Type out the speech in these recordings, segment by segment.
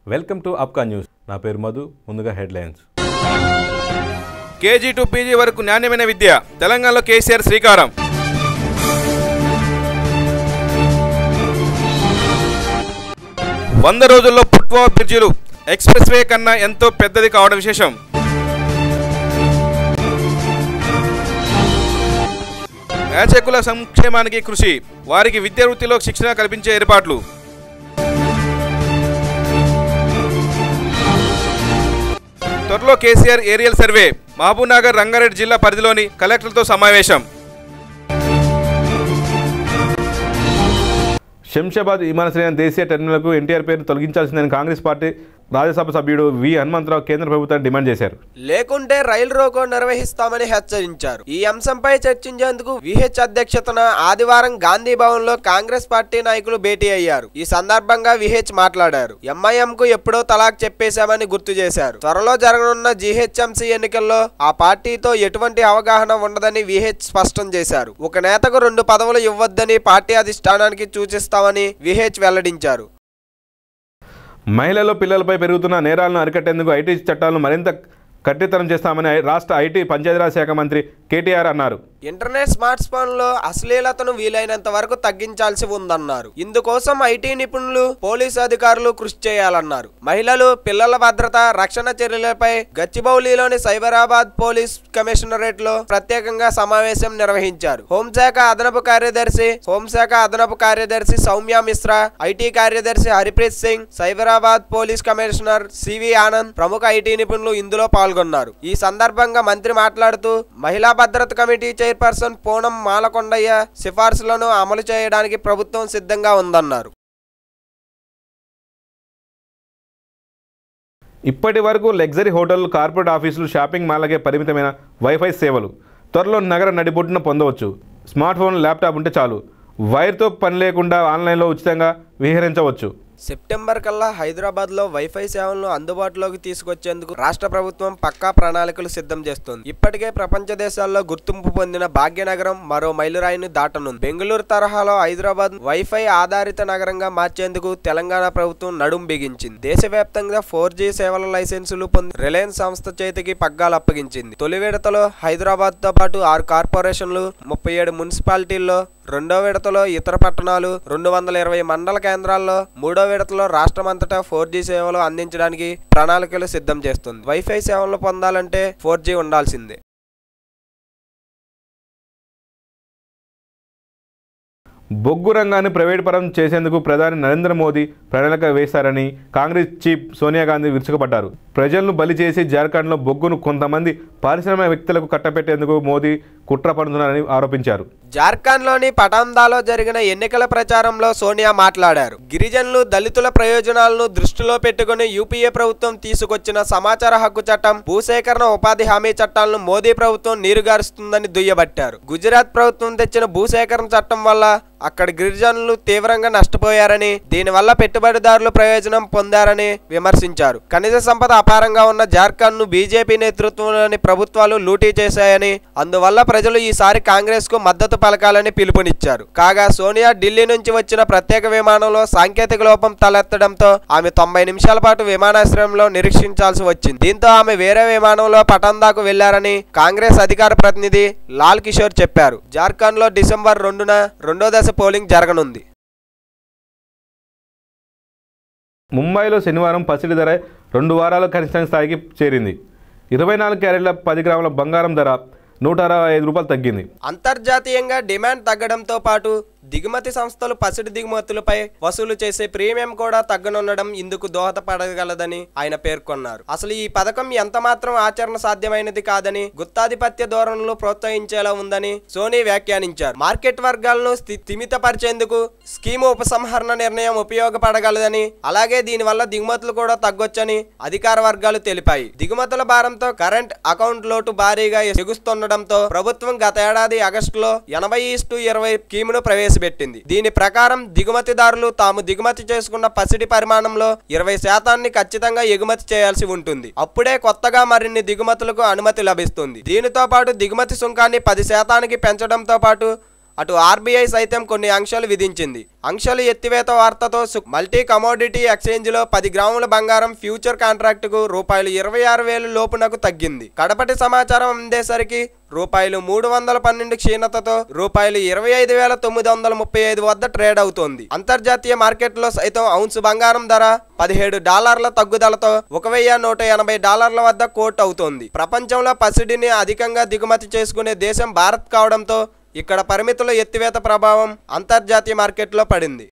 Welcome to అప్కా news. నా పేరు మధు. ముందుగా హెడ్లైన్స్. కేజీ టు పీజీ వరకు నాణ్యమైన విద్య, తెలంగాణలో కేసీఆర్ శ్రీకారం. వంద రోజుల్లో ఫుట్ఓవర్ బ్రిడ్జిలు ఎక్స్ప్రెస్ వే కన్నా ఎంతో పెద్దది కావడం విశేషం. యాచకుల సంక్షేమానికి కృషి, వారికి విద్యా వృత్తిలో శిక్షణ కల్పించే ఏర్పాట్లు. త్వరలో కేసీఆర్ ఏరియల్ సర్వే, మహబూబ్నగర్ రంగారెడ్డి జిల్లా పరిధిలోని కలెక్టర్లతో సమావేశం. శంషాబాద్ విమానాశ్రయం దేశీయ టెర్మినల్కు ఎన్టీఆర్ పేరు తొలగించాల్సిందని కాంగ్రెస్ పార్టీ రాజ్యసభ సభ్యుడు వి హనుమంతరావు కేంద్ర ప్రభుత్వాన్ని డిమాండ్ చేశారు. లేకుంటే రైలు రోకో నిర్వహిస్తామని హెచ్చరించారు. ఈ అంశంపై చర్చించేందుకు విహెచ్ అధ్యక్షతన ఆదివారం గాంధీ భవన్ లో కాంగ్రెస్ పార్టీ నాయకులు భేటీ అయ్యారు. ఈ సందర్భంగా విహెచ్ మాట్లాడారు. ఎంఐఎం కు ఎప్పుడో తలాక్ చెప్పేశామని గుర్తు చేశారు. త్వరలో జరగనున్న జీహెచ్ఎంసీ ఎన్నికల్లో ఆ పార్టీతో ఎటువంటి అవగాహన ఉండదని విహెచ్ స్పష్టం చేశారు. ఒక నేతకు 2 పదవులు ఇవ్వొద్దని పార్టీ అధిష్టానానికి సూచిస్తామని విహెచ్ వెల్లడించారు. మహిళలు పిల్లలపై పెరుగుతున్న నేరాలను అరికట్టేందుకు ఐటీ చట్టాలను మరింత కఠినతరం చేస్తామని రాష్ట్ర ఐటీ పంచాయతీరాజ్ శాఖ మంత్రి కేటీఆర్ అన్నారు. ఇంటర్నెట్ స్మార్ట్ ఫోన్లో అశ్లీలతను వీలైనంత వరకు తగ్గించాల్సి ఉందన్నారు. ఇందుకోసం ఐటీ నిపుణులు, పోలీసు అధికారులు కృషి చేయాలన్నారు. మహిళలు, పిల్లల భద్రత, రక్షణ చర్యలపై గచ్చిబౌలిలోని సైబరాబాద్ పోలీస్ కమిషనరేట్ లో ప్రత్యేకంగా సమావేశం నిర్వహించారు. హోంశాఖ అదనపు కార్యదర్శి సౌమ్య మిశ్రా, ఐటీ కార్యదర్శి హరిప్రీత్ సింగ్, సైబరాబాద్ పోలీస్ కమిషనర్ సివి ఆనంద్, ప్రముఖ ఐటీ నిపుణులు ఇందులో పాల్గొన్నారు. ఈ సందర్భంగా మంత్రి మాట్లాడుతూ మహిళా భద్రత కమిటీ చైర్పర్సన్ పూనం మాలకొండయ్య సిఫార్సులను అమలు చేయడానికి ప్రభుత్వం సిద్ధంగా ఉందన్నారు. ఇప్పటి వరకు లగ్జరీ హోటళ్లు, కార్పొరేట్ ఆఫీసులు, షాపింగ్ మాల్లకే పరిమితమైన వైఫై సేవలు త్వరలో నగర నడిబొడ్డున పొందవచ్చు. స్మార్ట్ ఫోన్, ల్యాప్టాప్ ఉంటే చాలు, వైర్తో పని లేకుండా ఆన్లైన్లో ఉచితంగా విహరించవచ్చు. సెప్టెంబర్ కల్లా హైదరాబాద్ లో వైఫై సేవలను అందుబాటులోకి తీసుకొచ్చేందుకు రాష్ట్ర ప్రభుత్వం పక్కా ప్రణాళికలు సిద్ధం చేస్తోంది. ఇప్పటికే ప్రపంచ దేశాల్లో గుర్తింపు పొందిన భాగ్యనగరం మరో మైలురాయిని దాటనుంది. బెంగళూరు తరహాలో హైదరాబాద్ వైఫై ఆధారిత నగరంగా మార్చేందుకు తెలంగాణ ప్రభుత్వం నడుం బిగించింది. దేశవ్యాప్తంగా 4G సేవల లైసెన్సులు పొంది రిలయన్స్ సంస్థ చేతికి పగ్గాలు అప్పగించింది. తొలి విడతలో హైదరాబాద్ తో పాటు 6 కార్పొరేషన్లు, 37 మున్సిపాలిటీల్లో, రెండో విడతలో ఇతర పట్టణాలు, 220 మండల కేంద్రాల్లో, మూడో విడతలో రాష్ట్రమంతటా 4G సేవలు అందించడానికి ప్రణాళికలు సిద్ధం చేస్తుంది. వైఫై సేవలు పొందాలంటే 4G ఉండాల్సిందే. బొగ్గు రంగాన్ని ప్రైవేట్ పరం చేసేందుకు ప్రధాని నరేంద్ర మోదీ ప్రణాళిక వేశారని కాంగ్రెస్ చీఫ్ సోనియా గాంధీ విరుచుకుపడ్డారు. ప్రజలను బలి చేసి జార్ఖండ్లో బొగ్గును కొంతమంది పారిశ్రామిక వ్యక్తులకు కట్టబెట్టేందుకు మోదీ కుట్ర పడుతున్నారని ఆరోపించారు. జార్ఖండ్లోని పటాందాలో జరిగిన ఎన్నికల ప్రచారంలో సోనియా మాట్లాడారు. గిరిజనులు, దళితుల ప్రయోజనాలను దృష్టిలో పెట్టుకుని యూపీఏ ప్రభుత్వం తీసుకొచ్చిన సమాచార హక్కు చట్టం, భూసేకరణ ఉపాధి హామీ చట్టాలను మోదీ ప్రభుత్వం నీరుగారుస్తుందని దుయ్యబట్టారు. గుజరాత్ ప్రభుత్వం తెచ్చిన భూసేకరణ చట్టం వల్ల అక్కడి గిరిజనులు తీవ్రంగా నష్టపోయారని, దీనివల్ల పెట్టుబడిదారులు ప్రయోజనం పొందారని విమర్శించారు. ఖనిజ సంపద అపారంగా ఉన్న జార్ఖండ్ ను బీజేపీ నేతృత్వంలోని ప్రభుత్వాలు లూటీ చేశాయని, అందువల్ల ప్రజలు ఈసారి కాంగ్రెస్ కు మద్దతు పలకాలని పిలుపునిచ్చారు. కాగా సోనియా ఢిల్లీ నుంచి వచ్చిన ప్రత్యేక విమానంలో సాంకేతిక లోపం తలెత్తడంతో ఆమె 90 నిమిషాల పాటు విమానాశ్రయంలో నిరీక్షించాల్సి వచ్చింది. దీంతో ఆమె వేరే విమానంలో పటాందాకు వెళ్లారని కాంగ్రెస్ అధికార ప్రతినిధి లాల్ కిషోర్ చెప్పారు. జార్ఖండ్ లో డిసెంబర్ 2న రెండో దశ పోలింగ్ జరగనుంది. ముంబైలో శనివారం పసిడి ధర 2 వారాల కనిష్ట స్థాయికి చేరింది. 24 క్యారెట్ల 10 గ్రాముల బంగారం ధర 165 రూపాయలు తగ్గింది. అంతర్జాతీయంగా డిమాండ్ తగ్గడంతో పాటు దిగుమతి సంస్థలు పసిడి దిగుమతులపై వసూలు చేసే ప్రీమియం కూడా తగ్గనుండడం ఇందుకు దోహదపడగలదని ఆయన పేర్కొన్నారు. అసలు ఈ పథకం ఎంత మాత్రం ఆచరణ సాధ్యమైనది కాదని, గుత్తాధిపత్య ధోరణులు ప్రోత్సహించేలా ఉందని సోనీ వ్యాఖ్యానించారు. మార్కెట్ వర్గాలను స్థిమితపరిచేందుకు స్కీము ఉపసంహరణ నిర్ణయం ఉపయోగపడగలదని, అలాగే దీనివల్ల దిగుమతులు కూడా తగ్గొచ్చని అధికార వర్గాలు తెలిపాయి. దిగుమతుల భారంతో కరెంట్ అకౌంట్ లోటు భారీగా ఎగుస్తుండటంతో ప్రభుత్వం గత ఏడాది ఆగస్టులో 80:20 స్కీమును ప్రవేశపెట్టింది. దీని ప్రకారం దిగుమతిదారులు తాము దిగుమతి చేసుకున్న పసిడి పరిమాణంలో 20% ఖచ్చితంగా ఎగుమతి చేయాల్సి ఉంటుంది. అప్పుడే కొత్తగా మరిన్ని దిగుమతులకు అనుమతి లభిస్తుంది. దీనితో పాటు దిగుమతి సుంకాన్ని 10% పెంచడంతో పాటు అటు ఆర్బీఐ సైతం కొన్ని ఆంక్షలు విధించింది. ఆంక్షలు ఎత్తివేత వార్తతో మల్టీ కమోడిటీ ఎక్స్చేంజ్లో 10 గ్రాముల బంగారం ఫ్యూచర్ కాంట్రాక్టుకు ₹26,000 లోపునకు తగ్గింది. కడపటి సమాచారం అందేసరికి ₹312 క్షీణతతో ₹25,935 వద్ద ట్రేడ్ అవుతోంది. అంతర్జాతీయ మార్కెట్లో సైతం ఔన్స్ బంగారం ధర $17 తగ్గుదలతో $1,180 వద్ద కోట్ అవుతోంది. ప్రపంచంలో పసిడిని అధికంగా దిగుమతి చేసుకునే దేశం భారత్ కావడంతో ఇక్కడ పరిమితుల ఎత్తివేత ప్రభావం అంతర్జాతీయ మార్కెట్లో పడింది.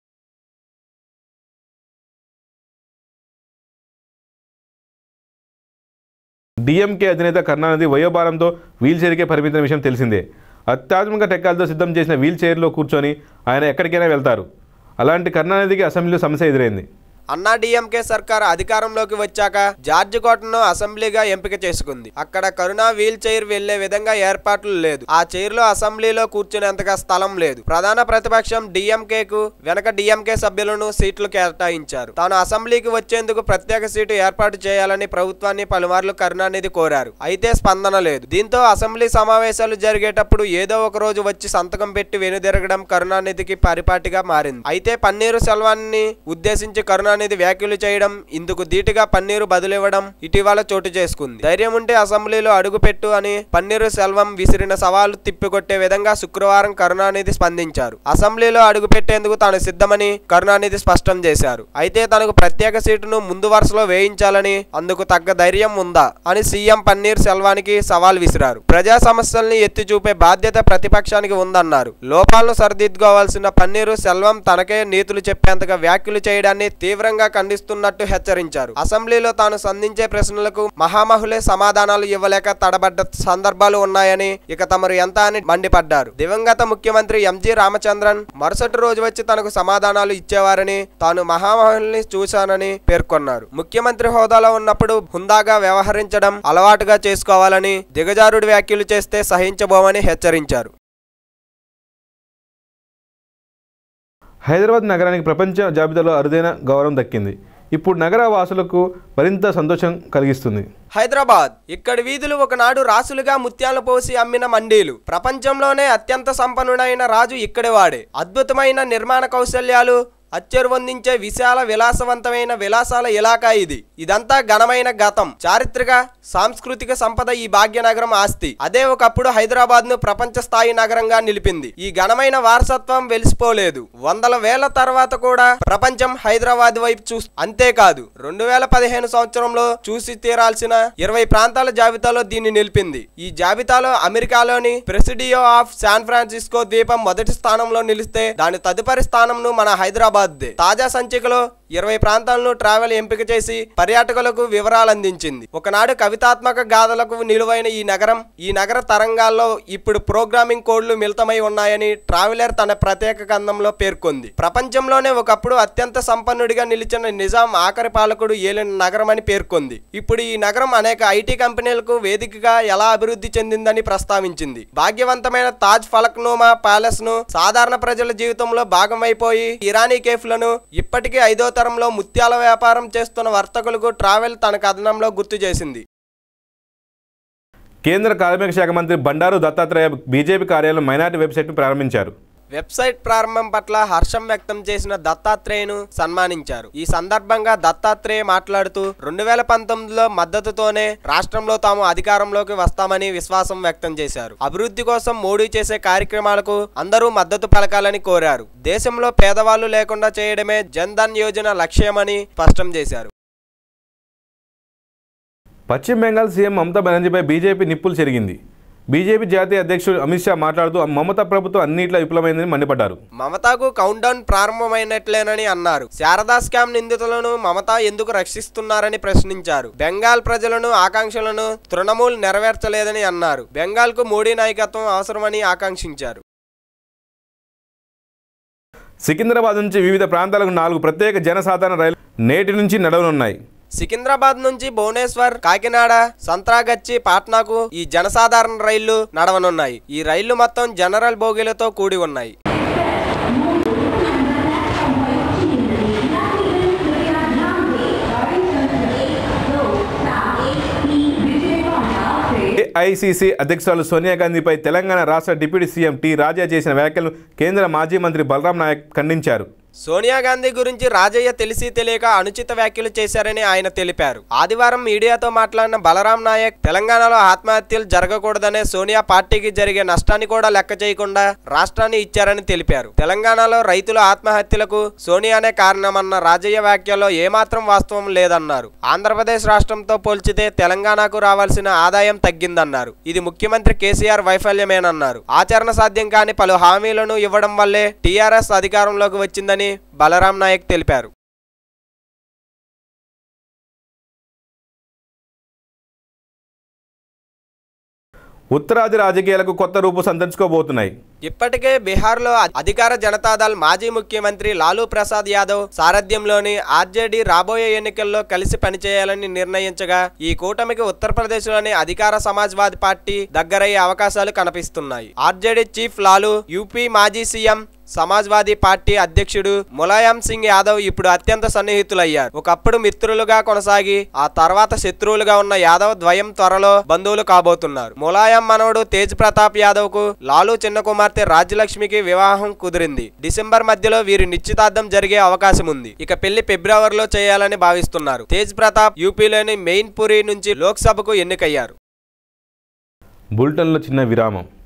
డిఎంకే అధినేత కరుణానిధి వయోభారంతో వీల్ చైర్కే పరిమితమైన విషయం తెలిసిందే. అత్యాధునిక టెక్నాలజీతో సిద్ధం చేసిన వీల్ చైర్లో కూర్చొని ఆయన ఎక్కడికైనా వెళ్తారు. అలాంటి కరుణానిధికి అసెంబ్లీలో సమస్య ఎదురైంది. అన్నా డిఎంకే సర్కార్ అధికారంలోకి వచ్చాక జార్జ్ కోటను అసెంబ్లీగా ఎంపిక చేసుకుంది. అక్కడ కరుణ వీల్ చైర్ వెళ్లే విధంగా ఏర్పాట్లు లేదు. ఆ చైర్లో అసెంబ్లీలో కూర్చునేంతగా స్థలం లేదు. ప్రధాన ప్రతిపక్షం డిఎంకేకు వెనక డిఎంకే సభ్యులను సీట్లు కేటాయించారు. తాను అసెంబ్లీకి వచ్చేందుకు ప్రత్యేక సీటు ఏర్పాటు చేయాలని ప్రభుత్వాన్ని పలుమార్లు కరుణానిధి కోరారు. అయితే స్పందన లేదు. దీంతో అసెంబ్లీ సమావేశాలు జరిగేటప్పుడు ఏదో ఒక రోజు వచ్చి సంతకం పెట్టి వెనుదిరగడం కరుణానిధికి పరిపాటిగా మారింది. అయితే పన్నీరు సెల్వాన్ని ఉద్దేశించి కరుణానిధి వ్యాఖ్యలు చేయడం, ఇందుకు ధీటుగా పన్నీరు బదులివ్వడం ఇటీవల చోటు చేసుకుంది. ధైర్యం ఉంటే అసెంబ్లీలో అడుగుపెట్టు అని పన్నీరు సెల్వం విసిరిన సవాలు తిప్పికొట్టే విధంగా శుక్రవారం కరుణానిధి స్పందించారు. అసెంబ్లీలో అడుగుపెట్టేందుకు తాను సిద్ధమని కరుణానిధి స్పష్టం చేశారు. అయితే తనకు ప్రత్యేక సీటును ముందు వరుసలో వేయించాలని, అందుకు తగ్గ ధైర్యం ఉందా అని సీఎం పన్నీర్ సెల్వానికి సవాల్ విసిరారు. ప్రజా సమస్యల్ని ఎత్తి చూపే బాధ్యత ప్రతిపక్షానికి ఉందన్నారు. లోపాలను సరిదిద్దుకోవాల్సిన పన్నీరు సెల్వం తనకే నీతులు చెప్పేంతగా వ్యాఖ్యలు చేయడాన్ని తీవ్రంగా ఖండిస్తున్నట్టు హెచ్చరించారు. అసెంబ్లీలో తాను సంధించే ప్రశ్నలకు మహామహులే సమాధానాలు ఇవ్వలేక తడబడ్డ సందర్భాలు ఉన్నాయని, ఇక తమరు ఎంత అని మండిపడ్డారు. దివంగత ముఖ్యమంత్రి ఎంజి రామచంద్రన్ మరుసటి రోజు వచ్చి తనకు సమాధానాలు ఇచ్చేవారని, తాను మహామహుల్ని చూశానని పేర్కొన్నారు. ముఖ్యమంత్రి హోదాలో ఉన్నప్పుడు హుందాగా వ్యవహరించడం అలవాటుగా చేసుకోవాలని, దిగజారుడు వ్యాఖ్యలు చేస్తే సహించబోమని హెచ్చరించారు. హైదరాబాద్ నగరానికి ప్రపంచ జాబితాలో అరుదైన గౌరవం దక్కింది. ఇప్పుడు నగర వాసులకు మరింత సంతోషం కలిగిస్తుంది. హైదరాబాద్ ఇక్కడి వీధులు ఒకనాడు రాసులుగా ముత్యాలు పోసి అమ్మిన మండీలు. ప్రపంచంలోనే అత్యంత సంపన్నుడైన రాజు ఇక్కడి వాడే. అద్భుతమైన నిర్మాణ కౌశల్యాలు, అచ్చరువందించే విశాల విలాసవంతమైన విలాసాల ఇలాకా ఇది. ఇదంతా ఘనమైన గతం, చారిత్రక సాంస్కృతిక సంపద ఈ భాగ్యనగరం ఆస్తి. అదే ఒకప్పుడు హైదరాబాద్ ను ప్రపంచ స్థాయి నగరంగా నిలిపింది. ఈ ఘనమైన వారసత్వం వెలిసిపోలేదు. వందల వేల తర్వాత కూడా ప్రపంచం హైదరాబాద్ వైపు అంతేకాదు 2015 సంవత్సరంలో చూసి తీరాల్సిన 20 ప్రాంతాల జాబితాలో దీన్ని నిలిపింది. ఈ జాబితాలో అమెరికాలోని ప్రెసిడియో ఆఫ్ శాన్ ఫ్రాన్సిస్కో ద్వీపం మొదటి స్థానంలో నిలిస్తే, దాని తదుపరి స్థానంను మన హైదరాబాద్. తాజా సంచికలో 20 ప్రాంతాలను ట్రావెల్ ఎంపిక చేసి పర్యాటకులకు వివరాలు అందించింది. ఒకనాడు కవితాత్మక గాథలకు నిలువైన ఈ నగర తరంగాల్లో ఇప్పుడు ప్రోగ్రామింగ్ కోడ్లు మిళితమై ఉన్నాయని ట్రావెలర్ తన ప్రత్యేక గ్రంథంలో పేర్కొంది. ప్రపంచంలోనే ఒకప్పుడు అత్యంత సంపన్నుడిగా నిలిచిన నిజాం ఆఖరి పాలకుడు ఏలిన నగరం అని పేర్కొంది. ఇప్పుడు ఈ నగరం అనేక ఐటీ కంపెనీలకు వేదికగా ఎలా అభివృద్ధి చెందిందని ప్రస్తావించింది. భాగ్యవంతమైన తాజ్ ఫలక్నుమా ప్యాలెస్ ను సాధారణ ప్రజల జీవితంలో భాగమైపోయి ఇరానీ కేఫ్లను ఇప్పటికీ 5వ తరంలో ముత్యాల వ్యాపారం చేస్తున్న వర్తకులకు ట్రావెల్ తన కథనంలో గుర్తు చేసింది. కేంద్ర కార్మిక శాఖ మంత్రి బండారు దత్తాత్రేయ బీజేపీ కార్యాలయం మైనార్టీ వెబ్సైట్ను ప్రారంభించారు. వెబ్సైట్ ప్రారంభం పట్ల హర్షం వ్యక్తం చేసిన దత్తాత్రేయను సన్మానించారు. ఈ సందర్భంగా దత్తాత్రేయ మాట్లాడుతూ 2019లో మద్దతుతోనే రాష్ట్రంలో తాము అధికారంలోకి వస్తామని విశ్వాసం వ్యక్తం చేశారు. అభివృద్ధి కోసం మోడీ చేసే కార్యక్రమాలకు అందరూ మద్దతు పలకాలని కోరారు. దేశంలో పేదవాళ్లు లేకుండా చేయడమే జన్ ధన్ యోజన లక్ష్యమని స్పష్టం చేశారు. పశ్చిమ బెంగాల్ సీఎం మమతా బెనర్జీపై బీజేపీ నిప్పులు చెరిగింది. బీజేపీ జాతీయ అధ్యక్షుడు అమిత్ షా మాట్లాడుతూ మమతా ప్రభుత్వం అన్నింటిలో విఫలమైందని మండిపడ్డారు. మమతాకు కౌంట్ డౌన్ ప్రారంభమైనట్లేనని అన్నారు. శారదా స్కామ్ నిందితులను మమతా ఎందుకు రక్షిస్తున్నారని ప్రశ్నించారు. బెంగాల్ ప్రజలను ఆకాంక్షలను తృణమూల్ నెరవేర్చలేదని అన్నారు. బెంగాల్ కు మోడీ నాయకత్వం అవసరమని ఆకాంక్షించారు. సికింద్రాబాద్ నుంచి వివిధ ప్రాంతాలకు 4 ప్రత్యేక జనసాధారణ రైలు నేటి నుంచి నడవనున్నాయి. సికింద్రాబాద్ నుంచి భువనేశ్వర్, కాకినాడ, సంత్రాగచ్చి, పాట్నాకు ఈ జనసాధారణ రైళ్లు నడవనున్నాయి. ఈ రైళ్లు మొత్తం జనరల్ బోగీలతో కూడి ఉన్నాయి. ఏఐసిసి అధ్యక్షురాలు సోనియా గాంధీపై తెలంగాణ రాష్ట్ర డిప్యూటీ సీఎం టి రాజా చేసిన వ్యాఖ్యలను కేంద్ర మాజీ మంత్రి బలరాం నాయక్ ఖండించారు. సోనియా గాంధీ గురించి రాజయ్య తెలిసి తెలియక అనుచిత వ్యాఖ్యలు చేశారని ఆయన తెలిపారు. ఆదివారం మీడియాతో మాట్లాడిన బలరాం నాయక్ తెలంగాణలో ఆత్మహత్యలు జరగకూడదనే సోనియా పార్టీకి జరిగే నష్టాన్ని కూడా లెక్క చేయకుండా రాష్ట్రాన్ని ఇచ్చారని తెలిపారు. తెలంగాణలో రైతుల ఆత్మహత్యలకు సోనియానే కారణమన్న రాజయ్య వ్యాఖ్యలో ఏమాత్రం వాస్తవం లేదన్నారు. ఆంధ్రప్రదేశ్ రాష్ట్రంతో పోల్చితే తెలంగాణకు రావాల్సిన ఆదాయం తగ్గిందన్నారు. ఇది ముఖ్యమంత్రి కేసీఆర్ వైఫల్యమేనన్నారు. ఆచరణ సాధ్యం కాని పలు హామీలను ఇవ్వడం వల్లే టీఆర్ఎస్ అధికారంలోకి వచ్చిందని బలరాం నాయక్ తెలిపారు. ఉత్తరాది రాజకీయాలకు కొత్త రూపు సంతరించుకోబోతున్నాయి. ఇప్పటికే బీహార్లో అధికార జనతాదళ్ మాజీ ముఖ్యమంత్రి లాలూ ప్రసాద్ యాదవ్ సారథ్యంలోని ఆర్జేడీ రాబోయే ఎన్నికల్లో కలిసి పనిచేయాలని నిర్ణయించగా ఈ కూటమికి ఉత్తరప్రదేశ్లోని అధికార సమాజ్వాదీ పార్టీ దగ్గరయ్యే అవకాశాలు కనిపిస్తున్నాయి. ఆర్జేడీ చీఫ్ లాలూ, యూపీ మాజీ సీఎం, సమాజ్వాదీ పార్టీ అధ్యక్షుడు ములాయం సింగ్ యాదవ్ ఇప్పుడు అత్యంత సన్నిహితులయ్యారు. ఒకప్పుడు మిత్రులుగా కొనసాగి ఆ తర్వాత శత్రువులుగా ఉన్న యాదవ్ ద్వయం త్వరలో బంధువులు కాబోతున్నారు. ములాయం మనవడు తేజ్ ప్రతాప్ యాదవ్ కు లాలూ చిన్న కుమార్తె రాజ్యలక్ష్మికి వివాహం కుదిరింది. డిసెంబర్ మధ్యలో వీరి నిశ్చితార్థం జరిగే అవకాశం ఉంది. ఇక పెళ్లి ఫిబ్రవరిలో చేయాలని భావిస్తున్నారు. తేజ్ ప్రతాప్ యూపీలోని మెయిన్పురి నుంచి లోక్సభకు ఎన్నికయ్యారు. బులెటిన్లో చిన్న విరామం.